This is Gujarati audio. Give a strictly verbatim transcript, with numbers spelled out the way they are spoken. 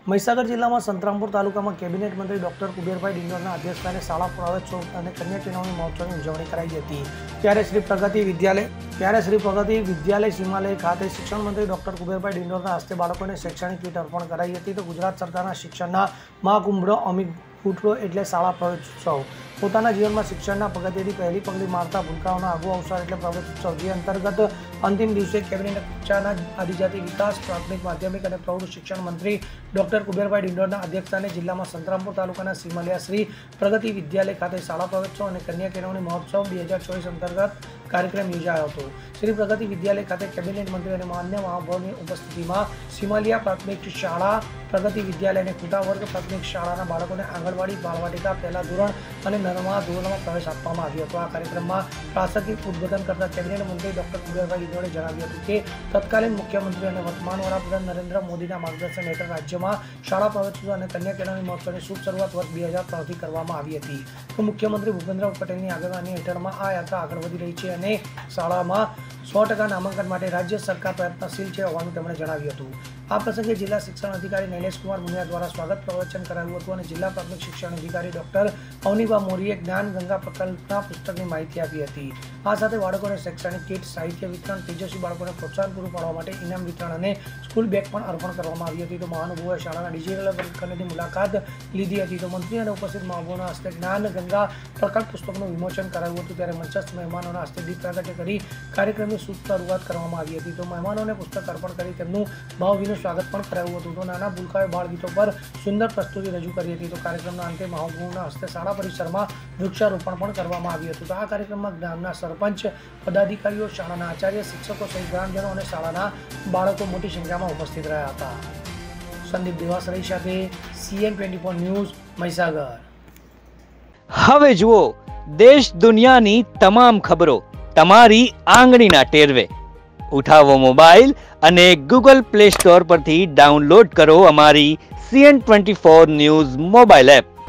મહીસાગર જિલ્લામાં સંતરામપુર તાલુકામાં કેબિનેટ મંત્રી ડોક્ટર કુબેરભાઈ ડિંડોરના અધ્યક્ષસ્થાને શાળા પ્રવેશોત્સવ અને કન્યા કેળવણી મહોત્સવની ઉજવણી કરાઈ હતી। ત્યારે શ્રી પ્રગતિ વિદ્યાલય ત્યારે શ્રી પ્રગતિ વિદ્યાલય સીમાલય ખાતે શિક્ષણ મંત્રી ડોક્ટર કુબેરભાઈ ડિંડોરના હસ્તે બાળકોને શૈક્ષણિક કીટ અર્પણ કરાઈ હતી। તો ગુજરાત સરકારના શિક્ષણના મહાકુંભનો અમિત ઉઠવો એટલે શાળા પ્રવેશોત્સવ। પોતાના જીવનમાં શિક્ષણના પગથિયેથી પહેલી પગલી મારતા ભૂલકાઓનો આગવો અવસર એટલે પ્રવેશોત્સવ, જે અંતર્ગત અંતિમ દિવસે કેબિનેટ કક્ષાના આદિજાતિ વિકાસ, પ્રાથમિક, માધ્યમિક અને પ્રૌઢ શિક્ષણ મંત્રી ડોક્ટર કુબેરભાઈ ડિંડોરના અધ્યક્ષસ્થાને જિલ્લામાં સંતરામપુર તાલુકાના સીમાલિયા શ્રી પ્રગતિ વિદ્યાલય ખાતે શાળા પ્રવેશોત્સવ અને કન્યા કેળવણી મહોત્સવ બે હજાર ચોવીસ અંતર્ગત કાર્યક્રમ યોજાયો હતો। શ્રી પ્રગતિ વિદ્યાલય ખાતે કેબિનેટ મંત્રી અને માન્ય મહાનુભાવોની ઉપસ્થિતિમાં સીમાલિયા પ્રાથમિક શાળા, પ્રગતિ વિદ્યાલય અને ખૂટા વર્ગ પ્રાથમિક શાળાના બાળકોને આંગણવાડી, બાળવાટિકા, પહેલા ધોરણ અને નવમા ધોરણમાં પ્રવેશ આપવામાં આવ્યો હતો। આ કાર્યક્રમમાં પ્રાસંગિક ઉદ્બોધન કરતા કેબિનેટ મંત્રી ડોક્ટર કુબેરભાઈ ડિંડોરે જણાવ્યું હતું કે તત્કાલીન મુખ્યમંત્રી અને વર્તમાન વડાપ્રધાન નરેન્દ્ર મોદીના માર્ગદર્શન હેઠળ રાજ્યમાં શાળા પ્રવેશોત્સવ અને કન્યા કેળવણી મહોત્સવની શુભ શરૂઆત વર્ષ બે હજાર ત્રણથી કરવામાં આવી હતી। તો મુખ્યમંત્રી ભૂપેન્દ્ર પટેલની આગેવાની હેઠળમાં આ યાત્રા આગળ વધી રહી છે અને શાળામાં સો ટકા નામાંકન માટે રાજ્ય સરકાર પ્રયત્નશીલ છે હોવાનું તેમણે જણાવ્યું હતું। આ પ્રસંગે જિલ્લા શિક્ષણ અધિકારી નૈલેશ કુમાર મુનિયા દ્વારા સ્વાગત પ્રવચન કરાયું હતું અને જિલ્લા પ્રાથમિક શિક્ષણ અધિકારી ડોક્ટર અવનીબા મોરીએ જ્ઞાન ગંગા પ્રકલ્પના પુસ્તકની માહિતી આપી હતી। આ સાથે બાળકોને શૈક્ષણિક કીટ, સાહિત્ય વિતરણ, તેજસ્વી બાળકોને પ્રોત્સાહન પૂરું પાડવા માટે ઇનામ વિતરણ અને સ્કૂલ બેગ પણ અર્પણ કરવામાં આવી હતી। તો મહાનુભાવોએ શાળાના ડિજિટલ વર્ગખંડની મુલાકાત લીધી હતી। તો મંત્રી અને ઉપસ્થિત મહાનુભાવોના હસ્તે જ્ઞાન ગંગા પ્રકલ્પ પુસ્તકનું વિમોચન કરાયું હતું। ત્યારે મંચસ્થ મહેમાનોના હસ્તે દીપ પ્રાગટ્ય કરી કાર્યક્રમની શુભ શરૂઆત કરવામાં આવી હતી। તો મહેમાનોને પુસ્તક અર્પણ કરી તેમનું ભાવભીનું સ્વાગત પણ કરાયું હતું। તો નાના ભૂલકાઓએ બાળ ગીતો પર સુંદર પ્રસ્તુતિ રજૂ કરી હતી। તો કાર્યક્રમના અંતે મહાનુભાવોના હસ્તે શાળા પરિસરમાં વૃક્ષારોપણ પણ કરવામાં આવ્યું હતું। તો આ કાર્યક્રમમાં ગામના સરપંચ, પદાધિકારીઓ, શાળાના આચાર્ય, શિક્ષકો સહિત ગ્રામજનો અને શાળાના બાળકો મોટી સંખ્યામાં ઉપસ્થિત રહ્યા હતા। સંદીપ દેવાસરી સાથે CN twenty four news, Mahisagar. હવે જુઓ દેશ દુનિયાની તમામ ખબરો તમારી આંગળીના ટેરવે। ઉઠાવો મોબાઈલ અને ગૂગલ પ્લે સ્ટોર પરથી ડાઉનલોડ કરો અમારી CN twenty four news mobile app.